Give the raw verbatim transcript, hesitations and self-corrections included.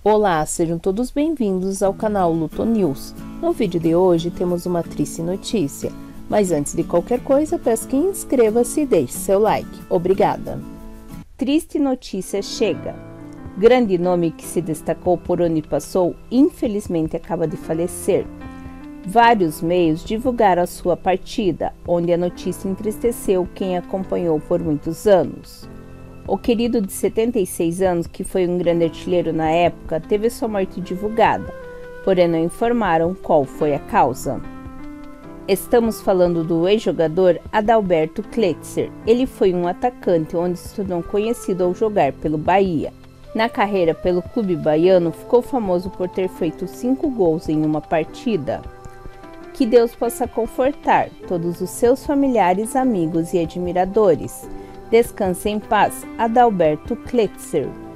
Olá, sejam todos bem-vindos ao canal Luto News. No vídeo de hoje temos uma triste notícia, mas antes de qualquer coisa peço que inscreva-se e deixe seu like. Obrigada! Triste notícia chega. Grande nome que se destacou por onde passou, infelizmente acaba de falecer. Vários meios divulgaram a sua partida, onde a notícia entristeceu quem acompanhou por muitos anos. O querido de setenta e seis anos, que foi um grande artilheiro na época, teve sua morte divulgada, porém não informaram qual foi a causa. Estamos falando do ex-jogador Adalberto Kletser. Ele foi um atacante onde se tornou conhecido ao jogar pelo Bahia. Na carreira pelo clube baiano, ficou famoso por ter feito cinco gols em uma partida. Que Deus possa confortar todos os seus familiares, amigos e admiradores. Descanse em paz, Adalberto Kletser.